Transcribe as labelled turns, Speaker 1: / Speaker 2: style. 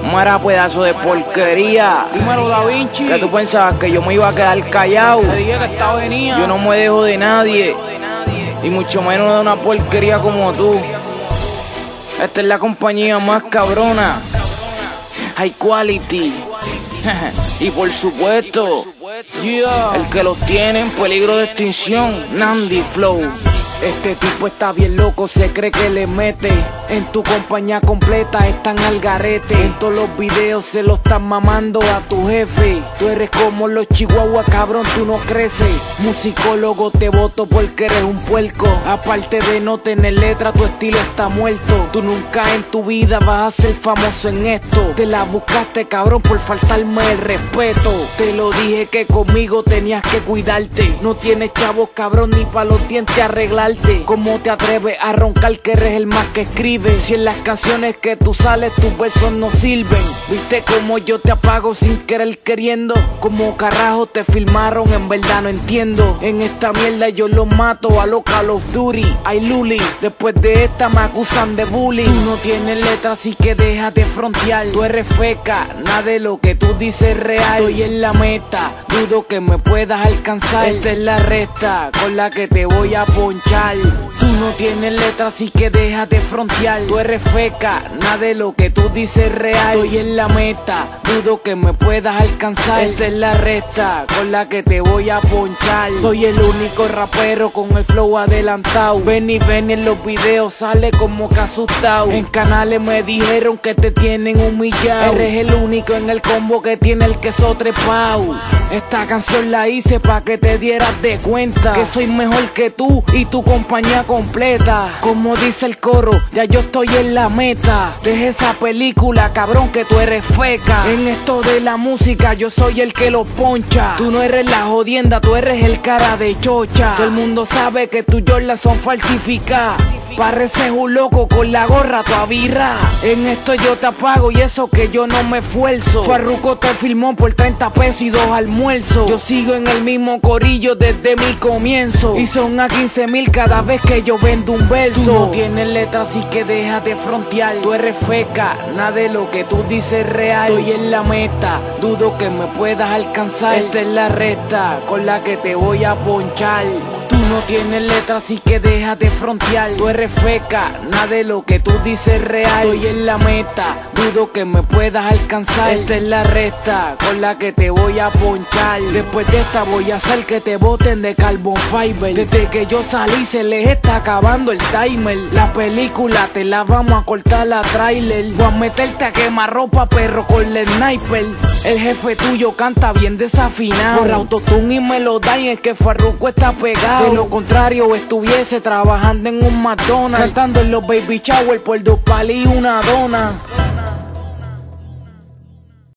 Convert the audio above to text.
Speaker 1: Mara, pedazo de porquería.
Speaker 2: Dímelo, Da Vinci.
Speaker 1: ¿Qué tú pensabas? ¿Que yo me iba a quedar callado?
Speaker 2: Te dije que esta venía.
Speaker 1: Yo no me dejo de nadie, y mucho menos de una porquería como tú. Esta es la compañía más cabrona, High Quality. Y por supuesto, el que los tiene en peligro de extinción, Nandy Flow. Este tipo está bien loco, se cree que le mete. En tu compañía completa están al garete. En todos los videos se lo están mamando a tu jefe. Tú eres como los chihuahuas, cabrón, tú no creces. Musicólogo, te voto porque eres un puerco. Aparte de no tener letra, tu estilo está muerto. Tú nunca en tu vida vas a ser famoso en esto. Te la buscaste, cabrón, por faltarme el respeto. Te lo dije que conmigo tenías que cuidarte. No tienes chavos, cabrón, ni pa' los dientes arreglarte. ¿Cómo te atreves a roncar que eres el más que escribe? Si en las canciones que tú sales tus versos no sirven. ¿Viste cómo yo te apago sin querer queriendo? Como carajo te filmaron, en verdad no entiendo. En esta mierda yo los mato a los Call of Duty. Ay Luli, después de esta me acusan de bullying. Tú no tienes letras, así que déjate frontear. Tú eres feca, nada de lo que tú dices es real. Estoy en la meta, dudo que me puedas alcanzar. Esta es la recta con la que te voy a ponchar. Tú no tienes letras, así que déjate frontear. Tú eres feca, nada de lo que tú dices es real. Estoy en la meta, dudo que me puedas alcanzar. Esta es la recta con la que te voy a ponchar. Soy el único rapero con el flow adelantado. Ven en los videos, sale como que asustado. En canales me dijeron que te tienen humillado. Eres el único en el combo que tiene el queso trepao. Esta canción la hice pa' que te dieras de cuenta que soy mejor que tú y tu compañía completa. Como dice el coro, ya yo estoy en la meta. Deja esa película, cabrón, que tú eres feca. En esto de la música yo soy el que lo poncha. Tú no eres la jodienda, tú eres el cara de chocha. Todo el mundo sabe que tus Jordan son falsificadas. Pareces un loco con la gorra toda birra. En esto yo te apago y eso que yo no me esfuerzo. Farruko te filmó por 30 pesos y 2 almuerzos. Yo sigo en el mismo corillo desde mi comienzo. Y son a 15,000 cada vez que yo vendo un verso. Tú no tienes letras, así que déjate frontear. Tú eres feca, nada de lo que tú dices es real. Estoy en la meta, dudo que me puedas alcanzar. Esta es la recta con la que te voy a ponchar. Tú no tienes letras, así que déjate frontear. Tú eres feca, nada de lo que tú dices es real. Estoy en la meta, dudo que me puedas alcanzar. Esta es la recta con la que te voy a ponchar. Después de esta voy a hacer que te boten de carbon fiber. Desde que yo salí se les está acabando el timer. La película te la vamos a cortar la trailer. Voy a meterte a quemar ropa, perro, con el sniper. El jefe tuyo canta bien desafinado. Por autotune y melodía es que Farruko está pegado. De lo contrario estuviese trabajando en un McDonald's, cantando en los baby shower por 2 palis y una dona.